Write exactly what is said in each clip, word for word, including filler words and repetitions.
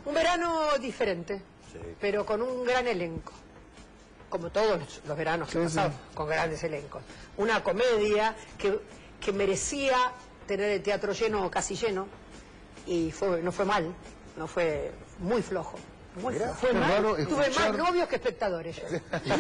Un verano diferente, sí, pero con un gran elenco. Como todos los veranos que he pasado, sí, con grandes elencos. Una comedia que, que merecía tener el teatro lleno o casi lleno, y fue, no fue mal, no fue muy flojo. Muy Mira, fue mal, tuve escuchar... más novios que espectadores yo.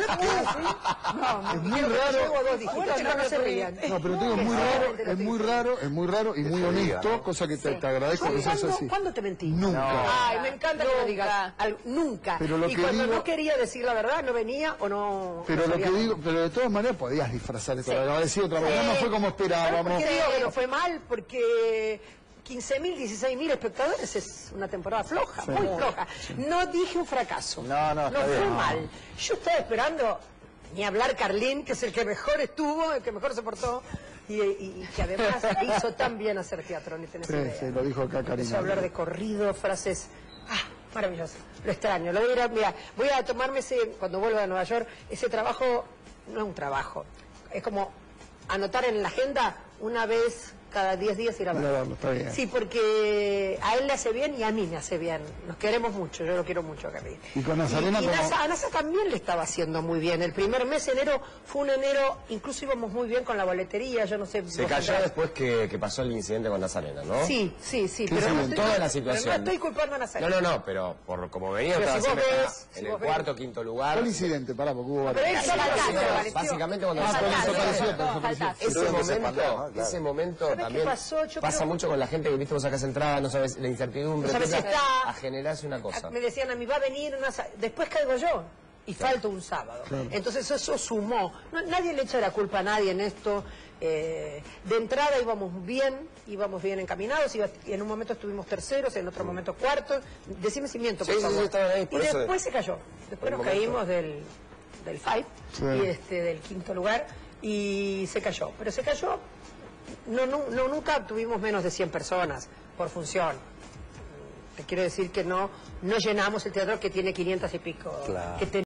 No, es muy raro. Dos dígitos, no, no se rían. No, pero te digo, es muy raro, es muy raro, es muy raro y muy honesto, cosa que te, sí, te agradezco que seas así. ¿Cuándo te mentí? Nunca. No. Ay, me encanta nunca. Que me digas. Al, nunca. Pero lo y que cuando digo... no quería decir la verdad, no venía o no... Pero no lo que digo, pero de todas maneras podías disfrazar esto. Sí. Lo decía otra vez, sí, no fue como esperábamos. ¿Por qué digo que no fue mal? Porque... quince mil, dieciséis mil espectadores es una temporada floja, sí, muy floja. Sí. No dije un fracaso, no, no, no fue bien, mal. No. Yo estaba esperando, ni hablar Carlín, que es el que mejor estuvo, el que mejor se portó, y, y, y que además hizo tan bien hacer teatro, ni tenés sí, idea. Sí, lo dijo acá Karina. Empezó a hablar de corrido, frases, ah, maravilloso. Lo extraño, lo dirá, mira, voy a tomarme ese, cuando vuelva a Nueva York, ese trabajo, no es un trabajo, es como anotar en la agenda una vez cada diez días ir a verlo. verlo. Está bien. Sí, porque a él le hace bien y a mí me hace bien. Nos queremos mucho, yo lo quiero mucho a Carlín. Y con Nazarena y, y como... Nasa, a Nasa también le estaba haciendo muy bien. El primer mes, enero, fue un enero, incluso íbamos muy bien con la boletería, yo no sé... Se cayó tendrás... después que, que pasó el incidente con Nazarena, ¿no? Sí, sí, sí. Pero no, estoy, toda la situación. Pero no estoy culpando a Nazarena. No, no, no, pero por como venía, estaba si siempre ves, en si el cuarto, ves. quinto lugar. ¿Cuál incidente? Pará, porque hubo varios. Pero él básicamente, básicamente cuando ah, Nazarena... Ese momento, ese momento también... Pasa creo... mucho con la gente que viste vos sacás entrada, no sabes la incertidumbre, no sabes si está, a generarse una cosa. Me decían a mí, va a venir una... Después caigo yo y claro, falto un sábado. Claro. Entonces eso sumó. No, nadie le echa la culpa a nadie en esto. Eh, de entrada íbamos bien, íbamos bien encaminados, iba, y en un momento estuvimos terceros, en otro momento cuartos. Decime si miento, por sí, favor. Sí, sí, ahí, por y eso después de... se cayó. Después nos momento. caímos del, del five, sí, y este, del quinto lugar, y se cayó. Pero se cayó... No, no, no, nunca tuvimos menos de cien personas por función. Te quiero decir que no, no llenamos el teatro que tiene quinientas y pico. Claro. Que